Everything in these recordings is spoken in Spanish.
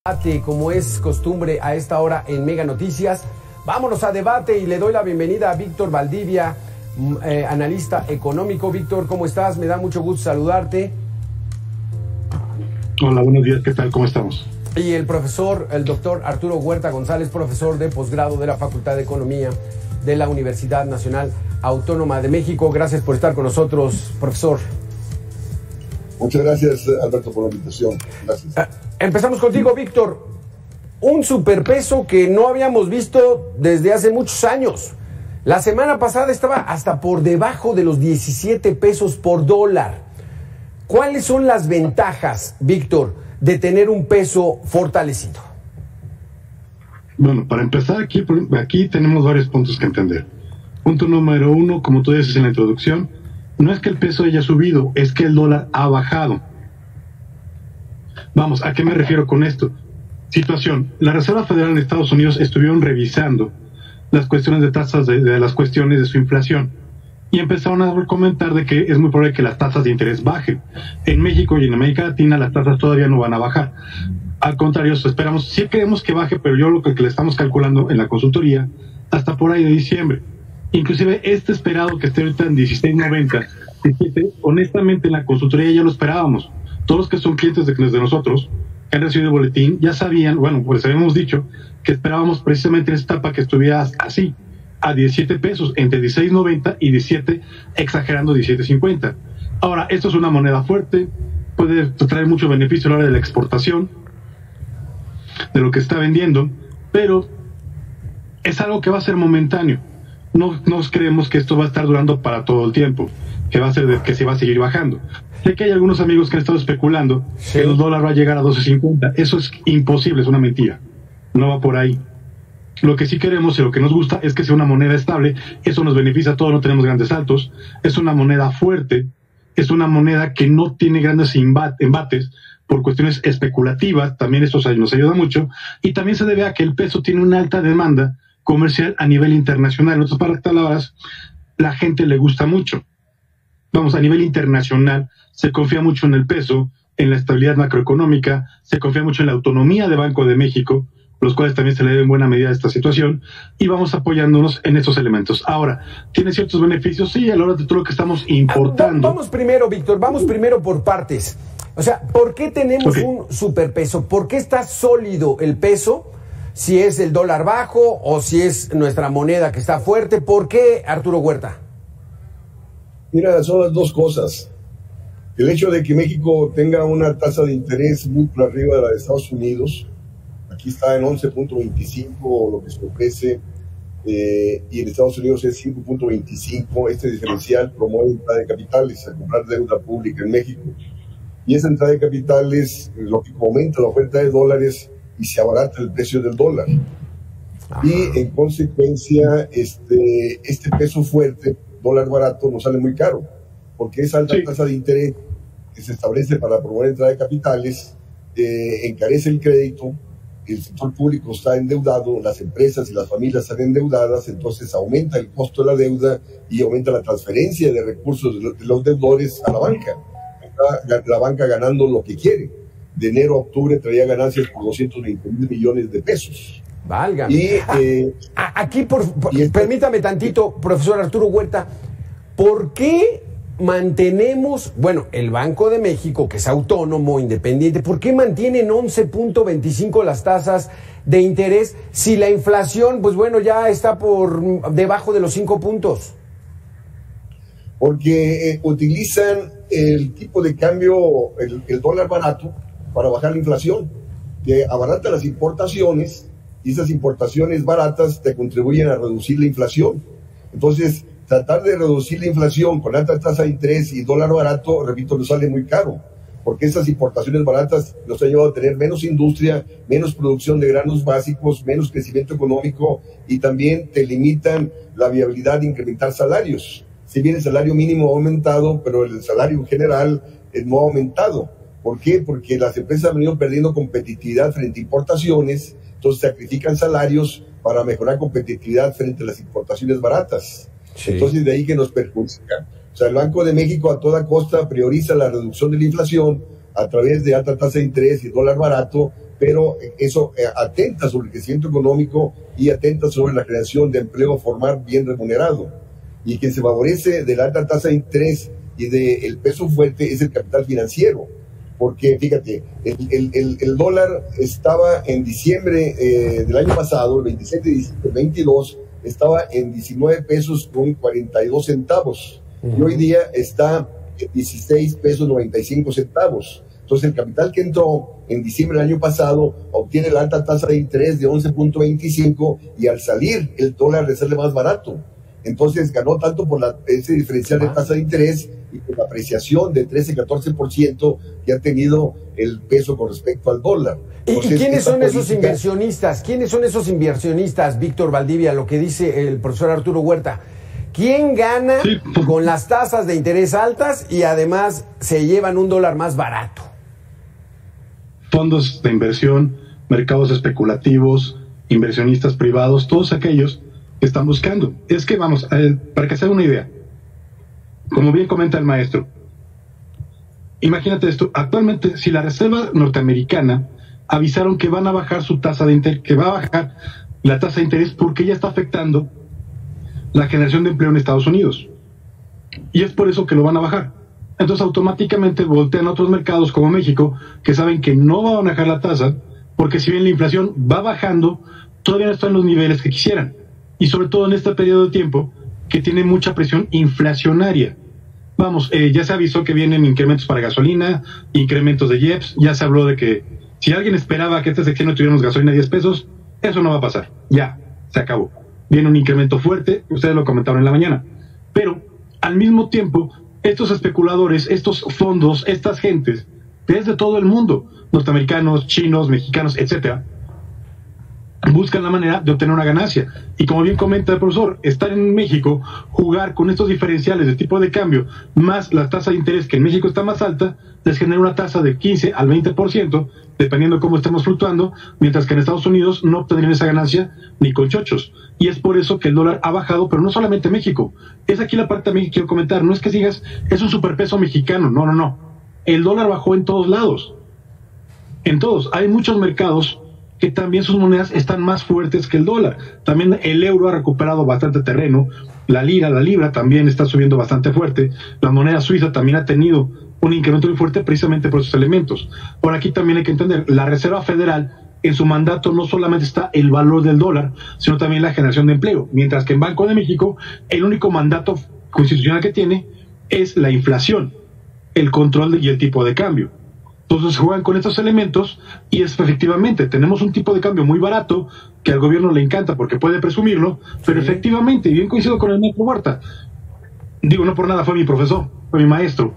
Debate, como es costumbre a esta hora en Mega Noticias. Vámonos a debate y le doy la bienvenida a Víctor Valdivia, analista económico. Víctor, ¿cómo estás? Me da mucho gusto saludarte. Hola, buenos días, ¿qué tal? ¿Cómo estamos? Y el doctor Arturo Huerta González, profesor de posgrado de la Facultad de Economía de la Universidad Nacional Autónoma de México. Gracias por estar con nosotros, profesor. Muchas gracias, Alberto, por la invitación. Gracias. Empezamos contigo, Víctor. Un superpeso que no habíamos visto desde hace muchos años. La semana pasada estaba hasta por debajo de los 17 pesos por dólar. ¿Cuáles son las ventajas, Víctor, de tener un peso fortalecido? Bueno, para empezar, aquí tenemos varios puntos que entender. Punto número uno, como tú dices en la introducción, no es que el peso haya subido, es que el dólar ha bajado. Vamos, ¿a qué me refiero con esto? Situación, la Reserva Federal en Estados Unidos estuvieron revisando las cuestiones de tasas de las cuestiones de su inflación y empezaron a comentar de que es muy probable que las tasas de interés bajen. En México y en América Latina las tasas todavía no van a bajar. Al contrario, esperamos, sí queremos que baje, pero yo lo que le estamos calculando en la consultoría hasta por ahí de diciembre. Inclusive este esperado que esté ahorita en 16.90, 17, honestamente en la consultoría ya lo esperábamos. Todos los que son clientes de nosotros, que han recibido el boletín, ya sabían, bueno, pues habíamos dicho que esperábamos precisamente en esta etapa que estuviera así, a 17 pesos, entre 16.90 y 17, exagerando 17.50. Ahora, esto es una moneda fuerte, puede traer mucho beneficio a la hora de la exportación, de lo que está vendiendo, pero es algo que va a ser momentáneo. No nos creemos que esto va a estar durando para todo el tiempo, que va a ser que se va a seguir bajando. Sé que hay algunos amigos que han estado especulando que el dólar va a llegar a 12.50. Eso es imposible, es una mentira. No va por ahí. Lo que sí queremos y lo que nos gusta es que sea una moneda estable. Eso nos beneficia a todos, no tenemos grandes saltos. Es una moneda fuerte, es una moneda que no tiene grandes embates por cuestiones especulativas. También esto nos ayuda mucho. Y también se debe a que el peso tiene una alta demanda comercial a nivel internacional. En otras palabras, la gente le gusta mucho. Vamos, a nivel internacional se confía mucho en el peso, en la estabilidad macroeconómica, se confía mucho en la autonomía de Banco de México, los cuales también se le debe en buena medida a esta situación, y vamos apoyándonos en estos elementos. Ahora, ¿tiene ciertos beneficios? Sí, a la hora de todo lo que estamos importando. Vamos primero, Víctor, vamos primero por partes. O sea, ¿por qué tenemos un superpeso? ¿Por qué está sólido el peso? Si es el dólar bajo o si es nuestra moneda que está fuerte. ¿Por qué, Arturo Huerta? Mira, son las dos cosas. El hecho de que México tenga una tasa de interés muy por arriba de la de Estados Unidos, aquí está en 11.25 lo que se ofrece, y en Estados Unidos es 5.25, este diferencial promueve entrada de capitales a comprar deuda pública en México. Y esa entrada de capitales, lo que aumenta la oferta de dólares y se abarata el precio del dólar. Y en consecuencia, este peso fuerte, dólar barato, nos sale muy caro, porque esa alta tasa de interés que se establece para promover entrada de capitales encarece el crédito, el sector público está endeudado, las empresas y las familias están endeudadas, entonces aumenta el costo de la deuda y aumenta la transferencia de recursos de los deudores a la banca. La banca ganando lo que quiere. De enero a octubre traía ganancias por 220,000 millones de pesos. Válgame. Y, aquí, permítame tantito, profesor Arturo Huerta, ¿por qué mantenemos, bueno, el Banco de México, que es autónomo, independiente, ¿por qué mantienen 11.25 las tasas de interés si la inflación, pues bueno, ya está por debajo de los 5 puntos? Porque utilizan el tipo de cambio, el dólar barato, para bajar la inflación, que abarata las importaciones, y esas importaciones baratas te contribuyen a reducir la inflación. Entonces, tratar de reducir la inflación con alta tasa de interés y dólar barato, repito, nos sale muy caro, porque esas importaciones baratas nos han llevado a tener menos industria, menos producción de granos básicos, menos crecimiento económico, y también te limitan la viabilidad de incrementar salarios. Si bien el salario mínimo ha aumentado, pero el salario en general no ha aumentado. ¿Por qué? Porque las empresas han venido perdiendo competitividad frente a importaciones, entonces sacrifican salarios para mejorar competitividad frente a las importaciones baratas. Entonces de ahí que nos perjudican. O sea, el Banco de México a toda costa prioriza la reducción de la inflación a través de alta tasa de interés y dólar barato, pero eso atenta sobre el crecimiento económico y atenta sobre la creación de empleo formal bien remunerado. Y quien se favorece de la alta tasa de interés y del peso fuerte es el capital financiero. Porque, fíjate, el dólar estaba en diciembre del año pasado, el 27 de diciembre del 22, estaba en 19 pesos con 42 centavos. Y hoy día está en 16 pesos 95 centavos. Entonces, el capital que entró en diciembre del año pasado obtiene la alta tasa de interés de 11.25 y al salir el dólar le sale más barato. Entonces, ganó tanto por ese diferencial de tasa de interés y por la apreciación de 13-14% que ha tenido el peso con respecto al dólar. Entonces, ¿y quiénes son esos inversionistas? ¿Quiénes son esos inversionistas, Víctor Valdivia, lo que dice el profesor Arturo Huerta? ¿Quién gana con las tasas de interés altas y además se llevan un dólar más barato? Fondos de inversión, mercados especulativos, inversionistas privados, todos aquellos que están buscando. Es que vamos, para que se haga una idea, como bien comenta el maestro, imagínate esto, actualmente si la Reserva Norteamericana avisaron que van a bajar su tasa de interés, que va a bajar la tasa de interés porque ya está afectando la generación de empleo en Estados Unidos. Y es por eso que lo van a bajar. Entonces automáticamente voltean a otros mercados como México, que saben que no van a bajar la tasa, porque si bien la inflación va bajando, todavía no está en los niveles que quisieran. Y sobre todo en este periodo de tiempo que tiene mucha presión inflacionaria. Vamos, ya se avisó que vienen incrementos para gasolina, incrementos de IEPS, ya se habló de que si alguien esperaba que este sexenio tuviéramos gasolina a 10 pesos, eso no va a pasar. Ya, se acabó. Viene un incremento fuerte, ustedes lo comentaron en la mañana. Pero, al mismo tiempo, estos especuladores, estos fondos, estas gentes, desde todo el mundo, norteamericanos, chinos, mexicanos, etcétera, buscan la manera de obtener una ganancia. Y como bien comenta el profesor, estar en México, jugar con estos diferenciales de tipo de cambio, más la tasa de interés que en México está más alta, les genera una tasa de 15 al 20%, dependiendo de cómo estemos fluctuando, mientras que en Estados Unidos no obtendrían esa ganancia ni con chochos. Y es por eso que el dólar ha bajado, pero no solamente México. Es aquí la parte también que quiero comentar. No es que digas, es un superpeso mexicano. No, no, no. El dólar bajó en todos lados. En todos. Hay muchos mercados que también sus monedas están más fuertes que el dólar. También el euro ha recuperado bastante terreno, la lira, la libra también está subiendo bastante fuerte, la moneda suiza también ha tenido un incremento muy fuerte precisamente por esos elementos. Por aquí también hay que entender, la Reserva Federal en su mandato no solamente está el valor del dólar, sino también la generación de empleo, mientras que en Banco de México el único mandato constitucional que tiene es la inflación, el control y el tipo de cambio. Entonces juegan con estos elementos y es efectivamente, tenemos un tipo de cambio muy barato que al gobierno le encanta porque puede presumirlo, pero efectivamente, y bien coincido con el maestro Huerta, digo, no por nada fue mi profesor, fue mi maestro,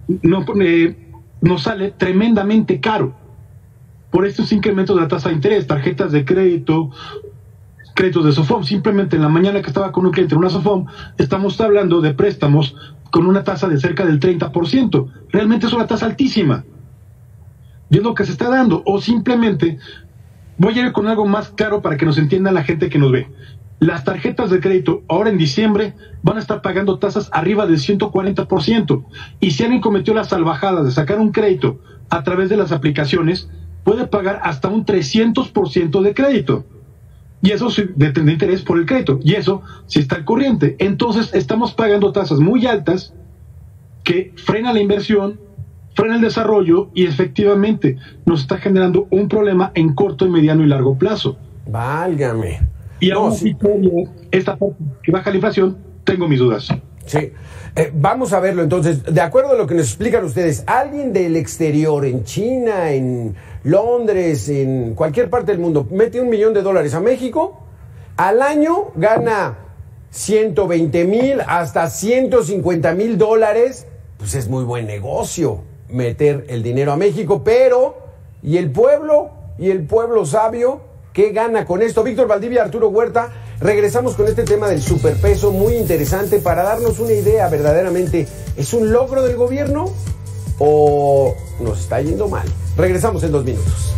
nos sale tremendamente caro por estos incrementos de la tasa de interés, tarjetas de crédito, créditos de SOFOM. Simplemente en la mañana que estaba con un cliente en una SOFOM, estamos hablando de préstamos con una tasa de cerca del 30%. Realmente es una tasa altísima. Y es lo que se está dando. O simplemente, voy a ir con algo más claro para que nos entienda la gente que nos ve. Las tarjetas de crédito ahora en diciembre van a estar pagando tasas arriba del 140%. Y si alguien cometió la salvajada de sacar un crédito a través de las aplicaciones, puede pagar hasta un 300% de crédito. Y eso de interés por el crédito. Y eso si está al corriente. Entonces estamos pagando tasas muy altas que frena la inversión, frena el desarrollo y efectivamente nos está generando un problema en corto, mediano y largo plazo. Válgame. Y aún así, esta parte que baja la inflación, tengo mis dudas. Sí. Vamos a verlo entonces. De acuerdo a lo que nos explican ustedes, alguien del exterior, en China, en Londres, en cualquier parte del mundo, mete $1 millón a México, al año gana 120,000 hasta 150,000 dólares. Pues es muy buen negocio meter el dinero a México, pero ¿y el pueblo? ¿Y el pueblo sabio? ¿Qué gana con esto? Víctor Valdivia, Arturo Huerta, regresamos con este tema del superpeso muy interesante para darnos una idea verdaderamente. ¿Es un logro del gobierno o nos está yendo mal? Regresamos en 2 minutos.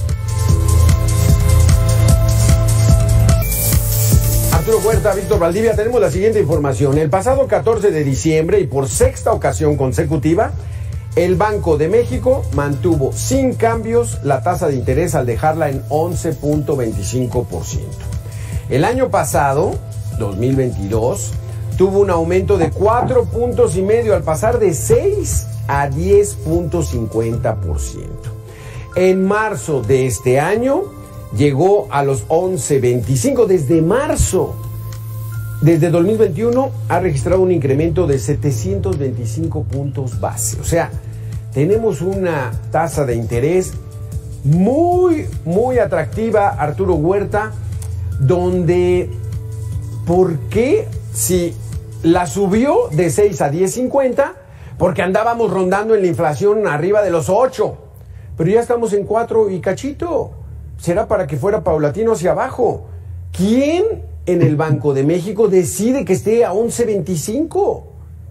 Arturo Huerta, Víctor Valdivia, tenemos la siguiente información. El pasado 14 de diciembre y por 6ª ocasión consecutiva, El Banco de México mantuvo sin cambios la tasa de interés al dejarla en 11.25%. El año pasado, 2022, tuvo un aumento de 4.5 puntos al pasar de 6 a 10.50%. En marzo de este año llegó a los 11.25. Desde marzo, desde 2021, ha registrado un incremento de 725 puntos base. O sea, tenemos una tasa de interés muy, muy atractiva, Arturo Huerta, donde, ¿por qué si la subió de 6 a 10.50? Porque andábamos rondando en la inflación arriba de los 8, pero ya estamos en 4 y cachito. Será para que fuera paulatino hacia abajo. ¿Quién en el Banco de México decide que esté a 11.25?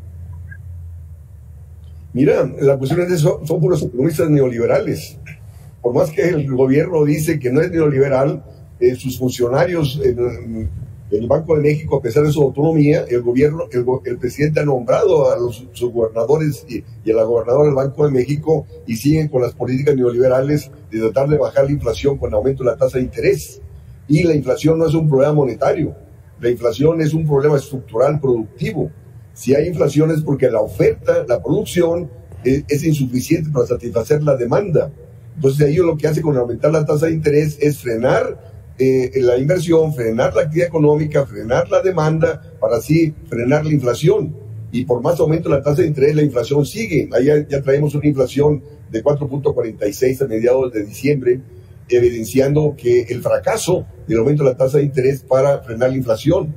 Mira, la cuestión es que son puros economistas neoliberales. Por más que el gobierno dice que no es neoliberal, sus funcionarios en el Banco de México, a pesar de su autonomía, el presidente ha nombrado a los subgobernadores y a la gobernadora del Banco de México y siguen con las políticas neoliberales de tratar de bajar la inflación con aumento de la tasa de interés. Y la inflación no es un problema monetario, la inflación es un problema estructural productivo. Si hay inflación es porque la oferta, la producción es insuficiente para satisfacer la demanda. Entonces ellos lo que hacen con aumentar la tasa de interés es frenar la inversión, frenar la actividad económica, frenar la demanda, para así frenar la inflación. Y por más aumento de la tasa de interés, la inflación sigue. Ahí ya traemos una inflación de 4.46 a mediados de diciembre, evidenciando que el fracaso del aumento de la tasa de interés para frenar la inflación.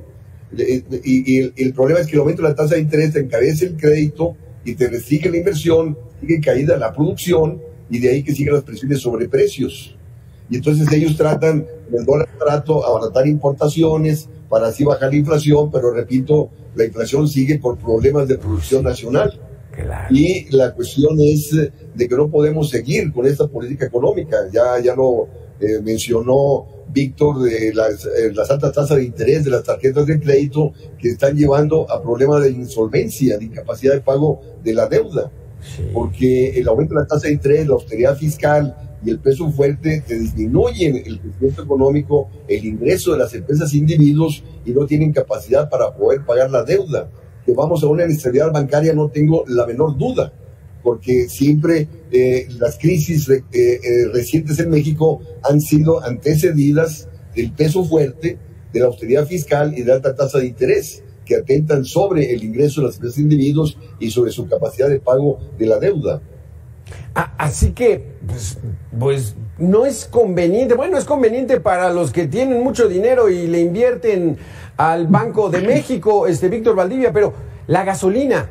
Y el problema es que el aumento de la tasa de interés te encarece el crédito y te restringe la inversión, sigue caída la producción, y de ahí que siguen las presiones sobre precios. Y entonces ellos tratan del dólar barato, abaratar importaciones para así bajar la inflación, pero repito, la inflación sigue por problemas de producción nacional. Claro. Y la cuestión es de que no podemos seguir con esta política económica. Ya lo mencionó Víctor, de las altas tasas de interés de las tarjetas de crédito que están llevando a problemas de insolvencia, de incapacidad de pago de la deuda. Sí. Porque el aumento de la tasa de interés, la austeridad fiscal y el peso fuerte te disminuyen el crecimiento económico, el ingreso de las empresas e individuos, y no tienen capacidad para poder pagar la deuda. Que vamos a una inestabilidad bancaria, no tengo la menor duda, porque siempre las crisis recientes en México han sido antecedidas del peso fuerte, de la austeridad fiscal y de alta tasa de interés, que atentan sobre el ingreso de las empresas e individuos y sobre su capacidad de pago de la deuda. Así que, pues no es conveniente. Bueno, es conveniente para los que tienen mucho dinero y le invierten al Banco de México, Víctor Valdivia, pero la gasolina,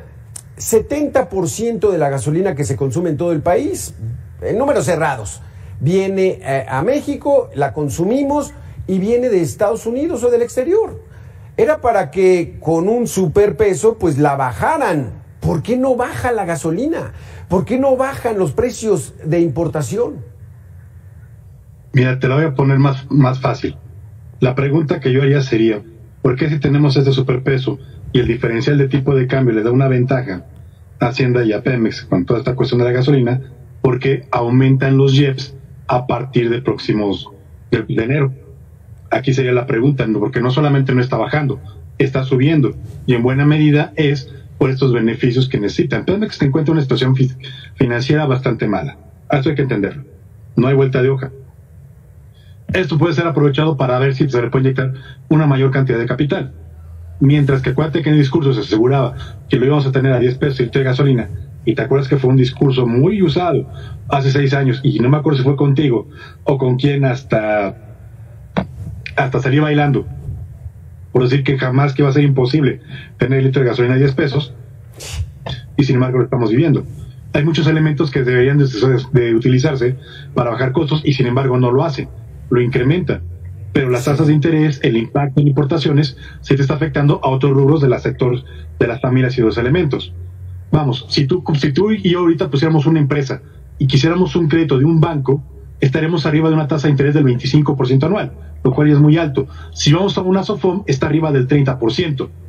70% de la gasolina que se consume en todo el país, en números cerrados, viene a México, la consumimos y viene de Estados Unidos o del exterior. Era para que con un superpeso pues la bajaran. ¿Por qué no baja la gasolina? ¿Por qué no bajan los precios de importación? Mira, te la voy a poner más fácil. La pregunta que yo haría sería, ¿por qué si tenemos este superpeso y el diferencial de tipo de cambio le da una ventaja a Hacienda y a Pemex con toda esta cuestión de la gasolina? ¿Por qué aumentan los IEPS a partir de próximos de enero? Aquí sería la pregunta, porque no solamente no está bajando, está subiendo, y en buena medida es por estos beneficios que necesitan. Pemex se encuentra en una situación financiera bastante mala. Eso hay que entenderlo. No hay vuelta de hoja. Esto puede ser aprovechado para ver si se le puede inyectar una mayor cantidad de capital. Mientras que acuérdate que en el discurso se aseguraba que lo íbamos a tener a 10 pesos el litro de gasolina, y te acuerdas que fue un discurso muy usado hace 6 años, y no me acuerdo si fue contigo o con quién, hasta salí bailando por decir que jamás que va a ser imposible tener el litro de gasolina a 10 pesos, y sin embargo lo estamos viviendo. Hay muchos elementos que deberían de utilizarse para bajar costos, y sin embargo no lo hacen, lo incrementan. Pero las tasas de interés, el impacto en importaciones, se te está afectando a otros rubros de la sector de las familias y los elementos. Vamos, si tú y yo ahorita pusiéramos una empresa y quisiéramos un crédito de un banco, estaremos arriba de una tasa de interés del 25% anual, lo cual ya es muy alto. Si vamos a una SOFOM, está arriba del 30%.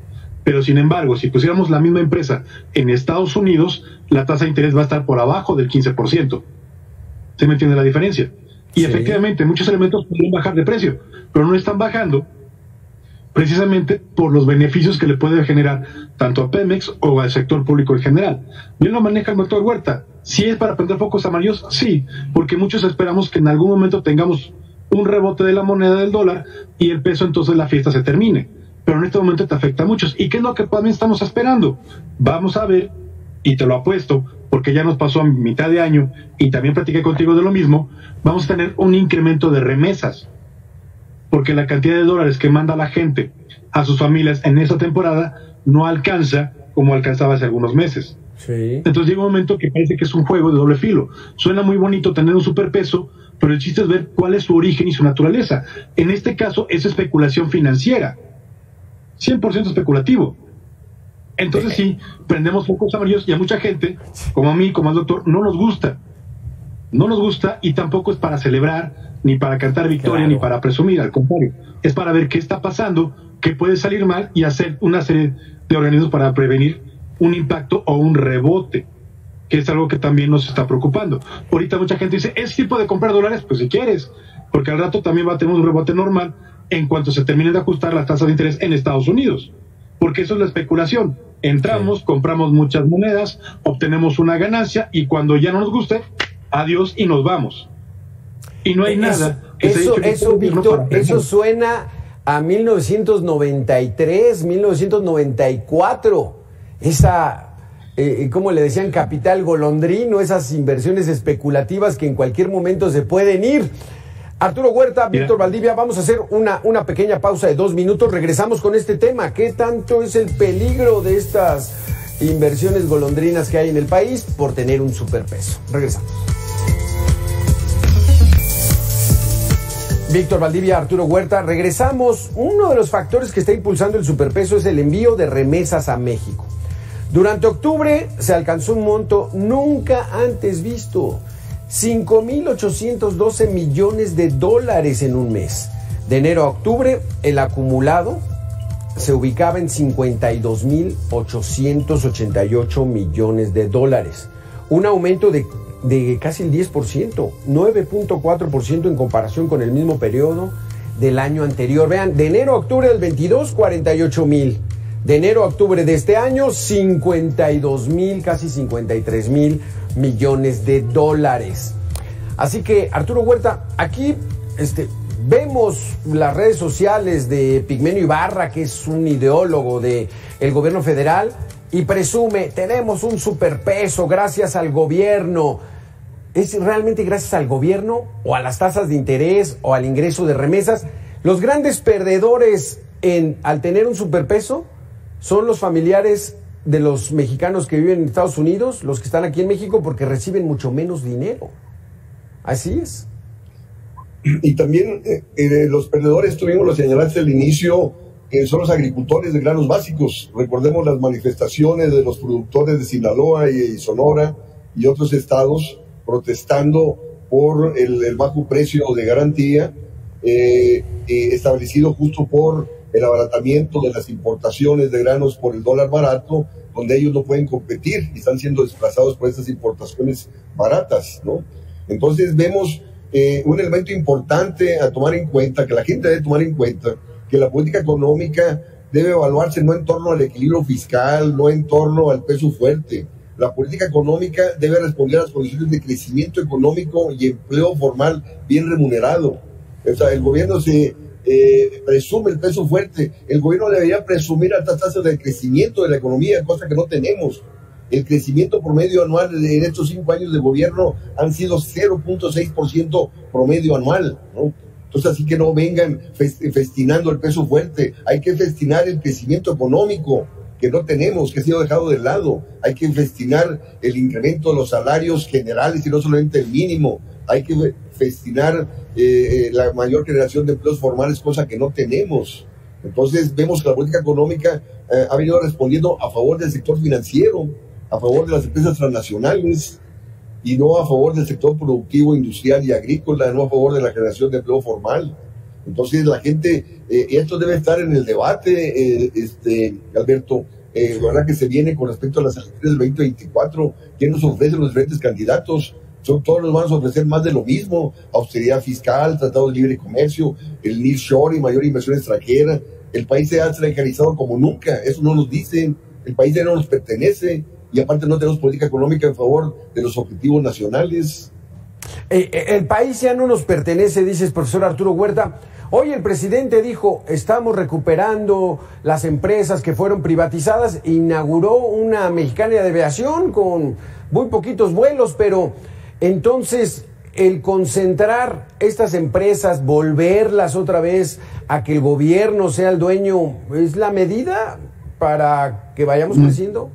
Pero sin embargo, si pusiéramos la misma empresa en Estados Unidos, la tasa de interés va a estar por abajo del 15%. ¿Se me entiende la diferencia? Y sí, efectivamente, muchos elementos pueden bajar de precio, pero no están bajando precisamente por los beneficios que le puede generar tanto a Pemex o al sector público en general. Bien lo maneja el doctor Huerta. ¿Sí es para prender focos amarillos? Sí, porque muchos esperamos que en algún momento tengamos un rebote de la moneda del dólar y el peso, entonces la fiesta se termine. Pero en este momento te afecta a muchos. ¿Y qué es lo que también estamos esperando? Vamos a ver, y te lo apuesto, porque ya nos pasó a mitad de año y también platiqué contigo de lo mismo, vamos a tener un incremento de remesas, porque la cantidad de dólares que manda la gente a sus familias en esa temporada no alcanza como alcanzaba hace algunos meses. sí. Entonces llega un momento que parece que es un juego de doble filo. Suena muy bonito tener un superpeso, pero el chiste es ver cuál es su origen y su naturaleza. En este caso es especulación financiera, 100% especulativo. Entonces sí, prendemos focos amarillos y a mucha gente, como a mí, como al doctor, no nos gusta. No nos gusta y tampoco es para celebrar, ni para cantar victoria, claro, ni para presumir, al contrario. Es para ver qué está pasando, qué puede salir mal y hacer una serie de organismos para prevenir un impacto o un rebote, que es algo que también nos está preocupando. Ahorita mucha gente dice, ¿es tipo de comprar dólares? Pues si quieres, porque al rato también va a tener un rebote normal en cuanto se terminen de ajustar las tasas de interés en Estados Unidos, porque eso es la especulación. Entramos, compramos muchas monedas, obtenemos una ganancia y cuando ya no nos guste, adiós y nos vamos. Y no hay nada que se haya hecho Eso, Víctor, eso suena a 1993, 1994. Esa, ¿cómo le decían? Capital golondrino, esas inversiones especulativas que en cualquier momento se pueden ir. Arturo Huerta, Víctor Valdivia, vamos a hacer una pequeña pausa de 2 minutos. Regresamos con este tema. ¿Qué tanto es el peligro de estas inversiones golondrinas que hay en el país por tener un superpeso? Regresamos. Víctor Valdivia, Arturo Huerta, regresamos. Uno de los factores que está impulsando el superpeso es el envío de remesas a México. Durante octubre se alcanzó un monto nunca antes visto. 5.812 millones de dólares en un mes. De enero a octubre, el acumulado se ubicaba en 52.888 millones de dólares. Un aumento de casi el 10%, 9.4% en comparación con el mismo periodo del año anterior. Vean, de enero a octubre del 22, 48,000. De enero a octubre de este año, 52,000, casi 53,000 millones de dólares. Así que, Arturo Huerta, aquí vemos las redes sociales de Pigmenio Ibarra, que es un ideólogo del gobierno federal, y presume, tenemos un superpeso gracias al gobierno. ¿Es realmente gracias al gobierno o a las tasas de interés o al ingreso de remesas? Los grandes perdedores al tener un superpeso son los familiares de los mexicanos que viven en Estados Unidos, los que están aquí en México, porque reciben mucho menos dinero. Así es. Y también los perdedores, tú mismo lo señalaste al inicio, son los agricultores de granos básicos. Recordemos las manifestaciones de los productores de Sinaloa y Sonora y otros estados protestando por el bajo precio de garantía establecido justo por el abaratamiento de las importaciones de granos por el dólar barato, donde ellos no pueden competir y están siendo desplazados por estas importaciones baratas, ¿no? Entonces vemos un elemento importante a tomar en cuenta, que la gente debe tomar en cuenta, que la política económica debe evaluarse no en torno al equilibrio fiscal, no en torno al peso fuerte. La política económica debe responder a las condiciones de crecimiento económico y empleo formal bien remunerado. O sea, el gobierno presume el peso fuerte. El gobierno debería presumir altas tasas de crecimiento de la economía, cosa que no tenemos. El crecimiento promedio anual en estos 5 años de gobierno han sido 0.6% promedio anual, ¿no? Entonces, así que no vengan festinando el peso fuerte. Hay que festinar el crecimiento económico que no tenemos, que ha sido dejado de lado. Hay que festinar el incremento de los salarios generales y no solamente el mínimo. Hay que festinar la mayor generación de empleos formales, cosa que no tenemos. Entonces vemos que la política económica ha venido respondiendo a favor del sector financiero, a favor de las empresas transnacionales y no a favor del sector productivo, industrial y agrícola, no a favor de la generación de empleo formal. Entonces la gente, esto debe estar en el debate, Alberto, verdad que se viene con respecto a las elecciones del 2024, ¿qué nos ofrecen los diferentes candidatos? Todos nos van a ofrecer más de lo mismo, austeridad fiscal, tratado de libre comercio, el nearshoring, mayor inversión extranjera. El país se ha extranjerizado como nunca, eso no nos dicen, el país ya no nos pertenece y aparte no tenemos política económica en favor de los objetivos nacionales. El país ya no nos pertenece, dices, profesor Arturo Huerta. Hoy el presidente dijo, estamos recuperando las empresas que fueron privatizadas, inauguró una mexicana de aviación con muy poquitos vuelos, pero entonces el concentrar estas empresas, volverlas otra vez a que el gobierno sea el dueño, ¿es la medida para que vayamos creciendo?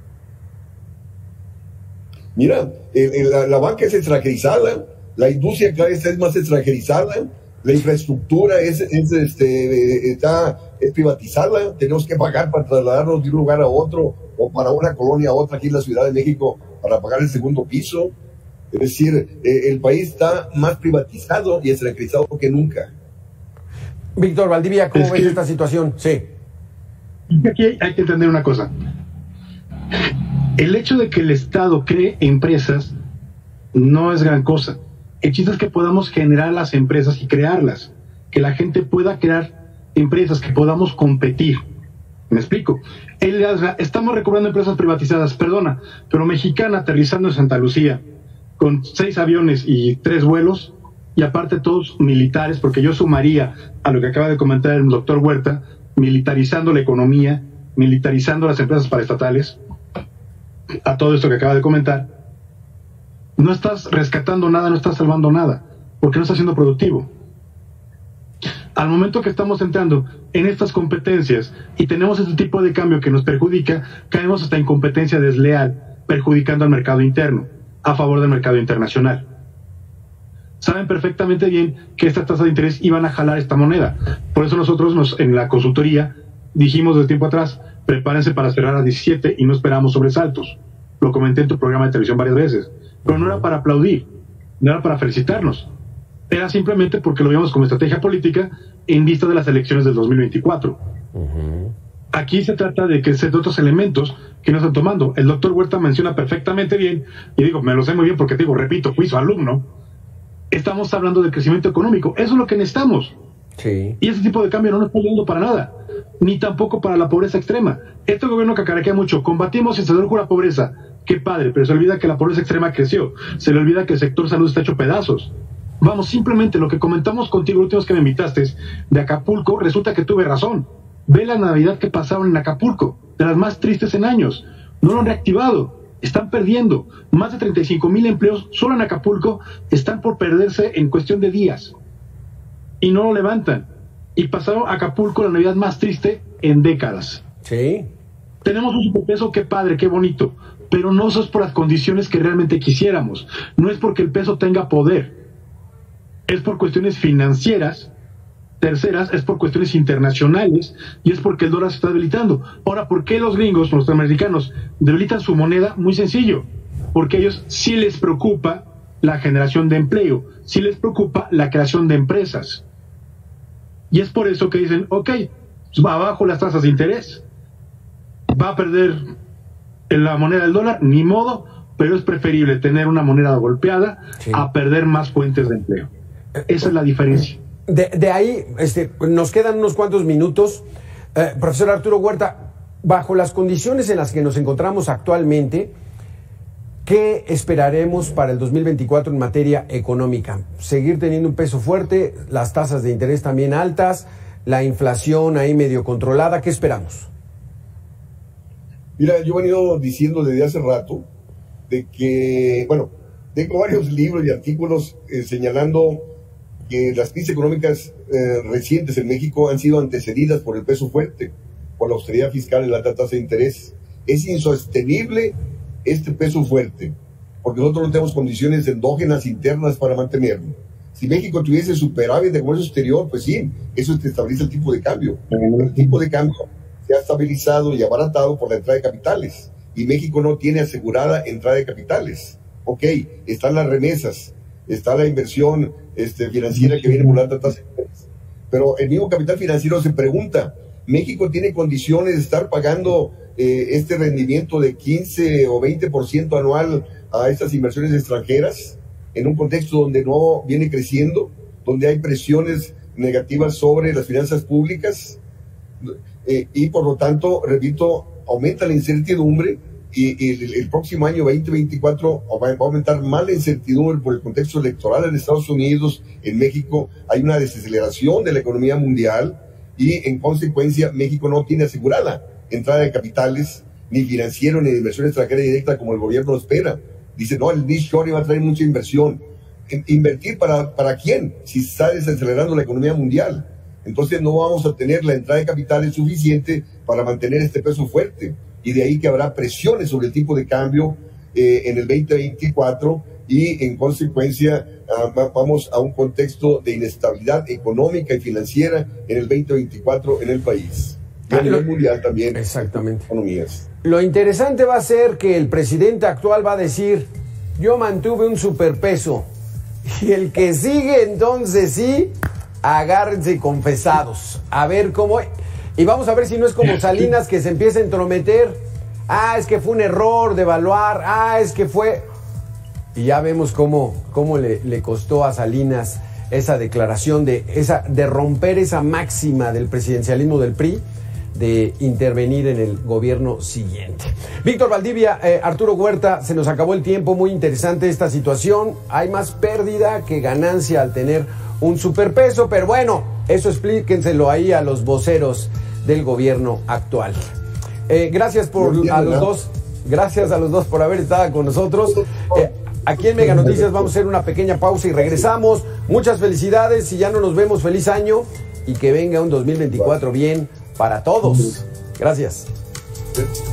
Mira, la banca es extranjerizada, la industria cada vez es más extranjerizada, la infraestructura está privatizada, tenemos que pagar para trasladarnos de un lugar a otro o para una colonia a otra aquí en la Ciudad de México para pagar el segundo piso. Es decir, el país está más privatizado y extranjerizado que nunca. Víctor Valdivia, ¿cómo ves esta situación? Sí. Aquí hay que entender una cosa. El hecho de que el Estado cree empresas no es gran cosa. El chiste es que podamos generar las empresas y crearlas. Que la gente pueda crear empresas, que podamos competir. ¿Me explico? Estamos recuperando empresas privatizadas, perdona, pero Mexicana aterrizando en Santa Lucía, con 6 aviones y 3 vuelos, y aparte todos militares, porque yo sumaría a lo que acaba de comentar el doctor Huerta, militarizando la economía, militarizando las empresas paraestatales, a todo esto que acaba de comentar. No estás rescatando nada, no estás salvando nada, porque no estás siendo productivo. Al momento que estamos entrando en estas competencias y tenemos este tipo de cambio que nos perjudica, caemos hasta en competencia desleal, perjudicando al mercado interno, a favor del mercado internacional. Saben perfectamente bien que estas tasas de interés iban a jalar esta moneda. Por eso nosotros en la consultoría dijimos desde tiempo atrás, prepárense para cerrar a 17 y no esperamos sobresaltos. Lo comenté en tu programa de televisión varias veces. Pero no era para aplaudir, no era para felicitarnos. Era simplemente porque lo veíamos como estrategia política en vista de las elecciones del 2024. Aquí se trata de que de otros elementos que no están tomando. El doctor Huerta menciona perfectamente bien, y digo, me lo sé muy bien porque digo, repito, fui su alumno. Estamos hablando de crecimiento económico, eso es lo que necesitamos. Sí. Y ese tipo de cambio no nos está ayudando para nada, ni tampoco para la pobreza extrema. Este gobierno cacaraquea mucho, combatimos y se redujo la pobreza. Qué padre, pero se olvida que la pobreza extrema creció, se le olvida que el sector salud está hecho pedazos. Vamos, simplemente lo que comentamos contigo, últimos que me invitaste, de Acapulco, resulta que tuve razón. Ve la Navidad que pasaron en Acapulco, de las más tristes en años. No lo han reactivado, están perdiendo. Más de 35,000 empleos solo en Acapulco están por perderse en cuestión de días. Y no lo levantan. Y pasaron a Acapulco la Navidad más triste en décadas. Sí. Tenemos un superpeso, qué padre, qué bonito. Pero no eso es por las condiciones que realmente quisiéramos. No es porque el peso tenga poder. Es por cuestiones financieras. Terceras, es por cuestiones internacionales. Y es porque el dólar se está debilitando. Ahora, ¿por qué los gringos, los norteamericanos, debilitan su moneda? Muy sencillo. Porque a ellos sí les preocupa la generación de empleo. Sí les preocupa la creación de empresas. Y es por eso que dicen, ok, pues va abajo las tasas de interés. Va a perder la moneda del dólar, ni modo, pero es preferible tener una moneda golpeada a perder más fuentes de empleo. Esa es la diferencia. De ahí, nos quedan unos cuantos minutos. Profesor Arturo Huerta, bajo las condiciones en las que nos encontramos actualmente, ¿qué esperaremos para el 2024 en materia económica? ¿Seguir teniendo un peso fuerte, las tasas de interés también altas, la inflación ahí medio controlada? ¿Qué esperamos? Mira, yo he venido diciendo desde hace rato de que, bueno, tengo varios libros y artículos señalando que las crisis económicas recientes en México han sido antecedidas por el peso fuerte, por la austeridad fiscal y la alta tasa de interés. Es insostenible este peso fuerte, porque nosotros no tenemos condiciones endógenas internas para mantenerlo. Si México tuviese superávit de comercio exterior, pues sí, eso te estabiliza el tipo de cambio. Pero el tipo de cambio se ha estabilizado y abaratado por la entrada de capitales, y México no tiene asegurada entrada de capitales. Ok, están las remesas, está la inversión financiera que viene por la alta tasa de interés, Pero el mismo capital financiero se pregunta, ¿México tiene condiciones de estar pagando este rendimiento de 15 o 20% anual a estas inversiones extranjeras en un contexto donde no viene creciendo, donde hay presiones negativas sobre las finanzas públicas? Y por lo tanto, repito, aumenta la incertidumbre y el próximo año 2024 va a aumentar más la incertidumbre por el contexto electoral en Estados Unidos. En México hay una desaceleración de la economía mundial y en consecuencia México no tiene asegurada entrada de capitales ni financiero ni de inversión extranjera directa como el gobierno espera. Dice, no, el nearshoring va a traer mucha inversión. ¿Invertir para quién? Si está desacelerando la economía mundial. Entonces no vamos a tener la entrada de capitales suficiente para mantener este peso fuerte. Y de ahí que habrá presiones sobre el tipo de cambio en el 2024 y en consecuencia vamos a un contexto de inestabilidad económica y financiera en el 2024 en el país. Y a nivel mundial también. Exactamente. Economías. Lo interesante va a ser que el presidente actual va a decir, yo mantuve un superpeso. Y el que sigue, entonces sí, agárrense confesados. A ver cómo... Y vamos a ver si no es como Salinas que se empieza a entrometer. Ah, es que fue un error de evaluar. Ah, es que fue... Y ya vemos cómo le costó a Salinas esa declaración de romper esa máxima del presidencialismo del PRI, de intervenir en el gobierno siguiente. Víctor Valdivia, Arturo Huerta, se nos acabó el tiempo, muy interesante esta situación. Hay más pérdida que ganancia al tener un superpeso, pero bueno, eso explíquenselo ahí a los voceros del gobierno actual. Gracias a los dos por haber estado con nosotros. Aquí en Mega Noticias vamos a hacer una pequeña pausa y regresamos. Muchas felicidades, si ya no nos vemos, feliz año y que venga un 2024 bien para todos. Gracias.